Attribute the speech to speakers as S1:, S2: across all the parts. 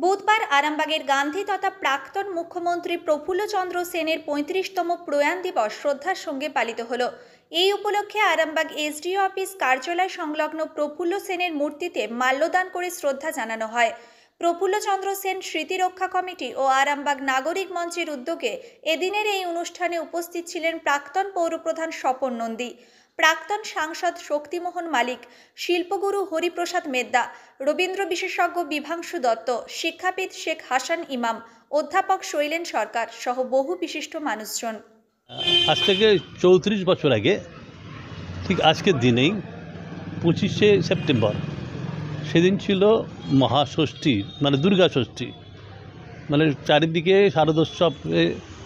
S1: বুধবার আরামবাগের গান্ধী তথা প্রাক্তন মুখ্যমন্ত্রী প্রফুল্ল চন্দ্র সেনের ৩৫তম প্রয়াণ দিবস শ্রদ্ধার সঙ্গে পালিত হল। এই উপলক্ষে আরামবাগ এসডিও অফিস কার্যালয় সংলগ্ন প্রফুল্ল সেনের মূর্তিতে মাল্যদান করে শ্রদ্ধা জানানো হয়। প্রফুল্ল চন্দ্র সেন স্মৃতি রক্ষা কমিটি ও আরামবাগ নাগরিক মঞ্চের উদ্যোগে এদিনের এই অনুষ্ঠানে উপস্থিত ছিলেন প্রাক্তন পৌরপ্রধান স্বপন নন্দী, প্রাক্তন সাংসদ শক্তিমোহন মালিক, শিল্পগুরু হরিপ্রসাদ মেদ্দা, রবীন্দ্র বিশেষজ্ঞ বিভাংশু দত্ত, শিক্ষাবিদ শেখ হাসান ইমাম, অধ্যাপক শৈলেন সরকার সহ বহু বিশিষ্ট মানুষজন।
S2: আজ থেকে ৩৪ বছর আগে ঠিক আজকের দিনেই 25শে সেপ্টেম্বর সেদিন ছিল মহাষষ্ঠী, মানে দুর্গা ষষ্ঠী, মানে চারিদিকে শারদোৎসবে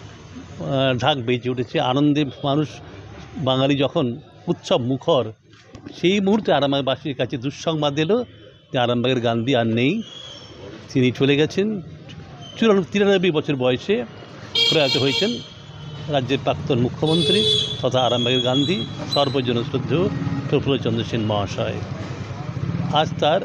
S2: ঢাক বেজে উঠেছে, আনন্দে মানুষ বাঙালি যখন উৎসব মুখর, সেই মুহূর্তে আরামবাগবাসীর কাছে দুঃসংবাদ এলো যে আরামবাগের গান্ধী আর নেই। তিনি চলে গেছেন, 93 বছর বয়সে প্রয়াত হয়েছেন রাজ্যের প্রাক্তন মুখ্যমন্ত্রী তথা আরামবাগের গান্ধী সর্বজন শ্রদ্ধেয় প্রফুল্ল চন্দ্র সেন মহাশয়। আজ তার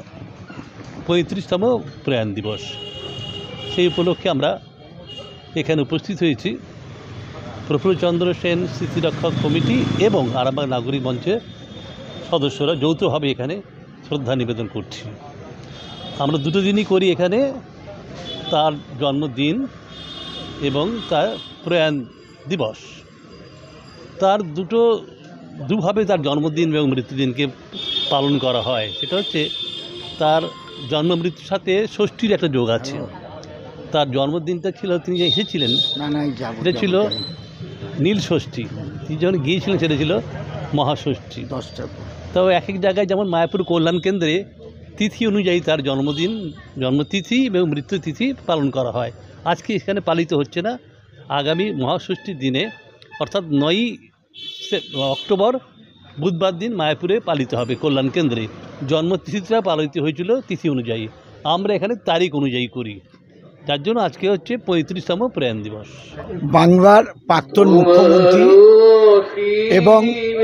S2: 35তম প্রয়াণ দিবস। সেই উপলক্ষে আমরা এখানে উপস্থিত হয়েছি প্রফুল্ল চন্দ্র সেন স্মৃতিরক্ষক কমিটি এবং আরামবাগ নাগরিক মঞ্চের সদস্যরা যৌথভাবে এখানে শ্রদ্ধা নিবেদন করছি। আমরা দুটো দিনই করি এখানে, তার জন্মদিন এবং তার প্রয়াণ দিবস। তার দুভাবে তার জন্মদিন এবং মৃত্যুদিনকে পালন করা হয়। সেটা হচ্ছে তার জন্ম মৃত্যুর সাথে ষষ্ঠীর একটা যোগ আছে। তার জন্মদিনটা ছিল, তিনি যে এসেছিলেন সেটা ছিল নীল ষষ্ঠী, তিনি যখন গিয়েছিলেন সেটা ছিল মহাষষ্ঠী। তাও এক এক জায়গায়, যেমন মায়াপুর কল্যাণ কেন্দ্রে তিথি অনুযায়ী তার জন্মতিথি এবং মৃত্যুতিথি পালন করা হয়। আজকে এখানে পালিত হচ্ছে না, আগামী মহাষষ্ঠীর দিনে অর্থাৎ 9ই অক্টোবর বুধবার দিন মায়াপুরে পালিত হবে কল্যাণ কেন্দ্রে। জন্মতিথিটা পালিত হয়েছিল তিথি অনুযায়ী, আমরা এখানে তারিখ অনুযায়ী করি, যার জন্য আজকে হচ্ছে 35তম প্রয়াণ দিবস।
S3: বাংলার প্রাক্তন মুখ্যমন্ত্রী এবং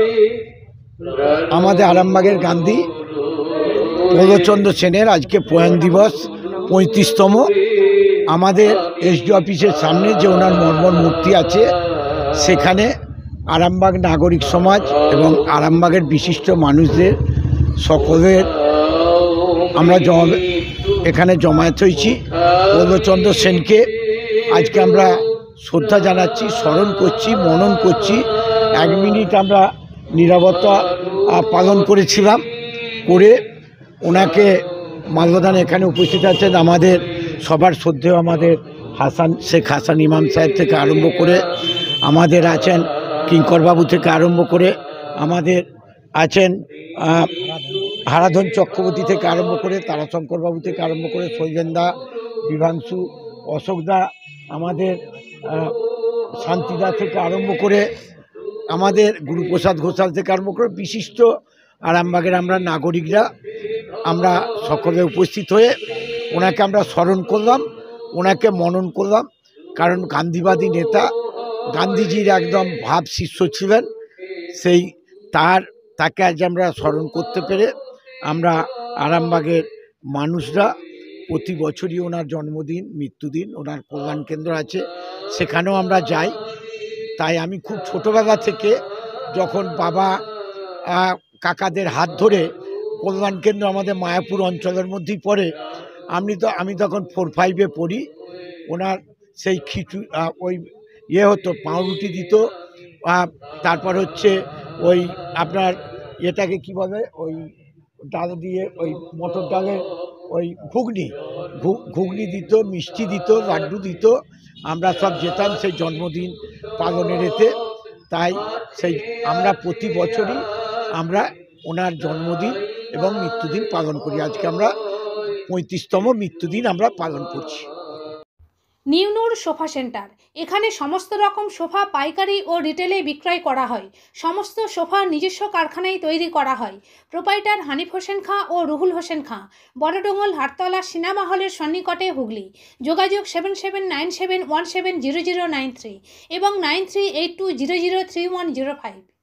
S3: আমাদের আরামবাগের গান্ধী প্রফুল্লচন্দ্র সেনের আজকে প্রয়াণ দিবস 35তম। আমাদের এসডি অফিসের সামনে যে ওনার মর্মর মূর্তি আছে, সেখানে আরামবাগ নাগরিক সমাজ এবং আরামবাগের বিশিষ্ট মানুষদের সকলের আমরা এখানে জমায়েত হয়েছি। প্রফুল্লচন্দ্র সেনকে আজকে আমরা শ্রদ্ধা জানাচ্ছি, স্মরণ করছি, মনন করছি। 1 মিনিট আমরা নীরবতা পালন করেছিলাম, করে ওনাকে মাল্যদান এখানে উপস্থিত আছেন আমাদের সবার শ্রদ্ধেয় আমাদের শেখ হাসান ইমাম সাহেব থেকে আরম্ভ করে, আমাদের আছেন কিঙ্করবাবু থেকে আরম্ভ করে, আমাদের আছেন হারাধন চক্রবর্তী থেকে আরম্ভ করে, তারাশঙ্করবাবু থেকে আরম্ভ করে, শৈলেনদা, বিভাংশু, অশোকদা, আমাদের শান্তিদা থেকে আরম্ভ করে, আমাদের গুরুপ্রসাদ ঘোষাল থেকে আরম্ভ করে বিশিষ্ট আরামবাগের আমরা নাগরিকরা আমরা সকলে উপস্থিত হয়ে ওনাকে আমরা স্মরণ করলাম, ওনাকে মনন করলাম। কারণ গান্ধীবাদী নেতা, গান্ধীজির একদম ভাব শিষ্য ছিলেন, তাকে আজ আমরা স্মরণ করতে পেরে আমরা আরামবাগের মানুষরা প্রতি বছরই ওনার জন্মদিন, মৃত্যুদিন, ওনার কল্যাণ কেন্দ্র আছে, সেখানেও আমরা যাই। তাই আমি খুব ছোটোবেলা থেকে, যখন বাবা কাকাদের হাত ধরে কল্যাণ কেন্দ্র আমাদের মায়াপুর অঞ্চলের মধ্যেই পড়ে, আমি তখন 4-5-এ পড়ি। ওনার সেই ওই হতো, পাউরুটি দিত, তারপর হচ্ছে ওই আপনার এটাকে কি বলে, ওই ডাল দিয়ে, ওই মটর ডালের ওই ঘুগনি দিত, মিষ্টি দিত, লাড্ডু দিত। আমরা সব যেতাম সেই জন্মদিন পালনের এতে। তাই আমরা প্রতি বছরই আমরা ওনার জন্মদিন এবং মৃত্যুদিন পালন করি। আজকে আমরা 35তম মৃত্যুদিন আমরা পালন করছি।
S4: নিউনুর সোফা সেন্টার, এখানে সমস্ত রকম সোফা পাইকারি ও রিটেলে বিক্রয় করা হয়। সমস্ত সোফা নিজস্ব কারখানায় তৈরি করা হয়। প্রোপাইটার হানিফ হোসেন খাঁ ও রুহুল হোসেন খাঁ, বড়ডোঙ্গল হাটতলা সিনেমা হলের সন্নিকটে, হুগলি। যোগাযোগ 7797170093 এবং 9382003105।